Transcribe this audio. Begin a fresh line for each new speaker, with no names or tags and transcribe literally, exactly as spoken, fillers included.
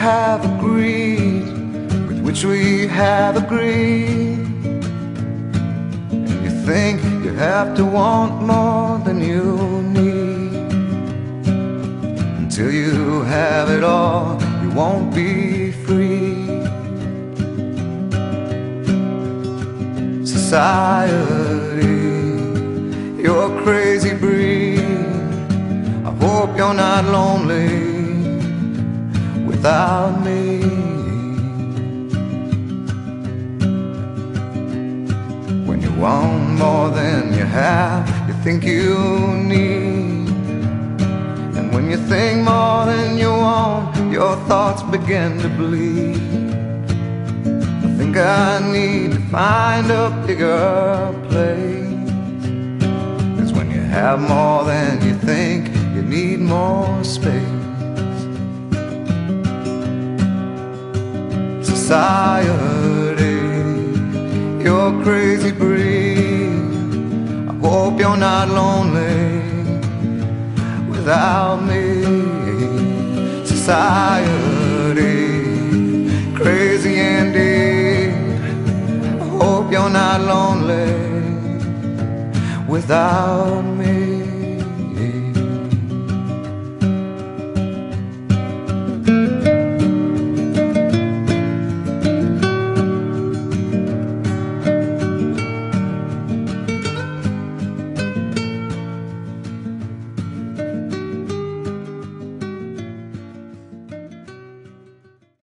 have agreed, with which we have agreed. And you think you have to want more than you need. Until you have it all, you won't be free. Society, you're a crazy breed. I hope you're not lonely without me. When you want more than you have, you think you need. And when you think more than you want, your thoughts begin to bleed. I think I need to find a bigger place. 'Cause when you have more than you think, you need more space. Society, you're a crazy breed. I hope you're not lonely without me. Society, crazy indeed. I hope you're not lonely without me.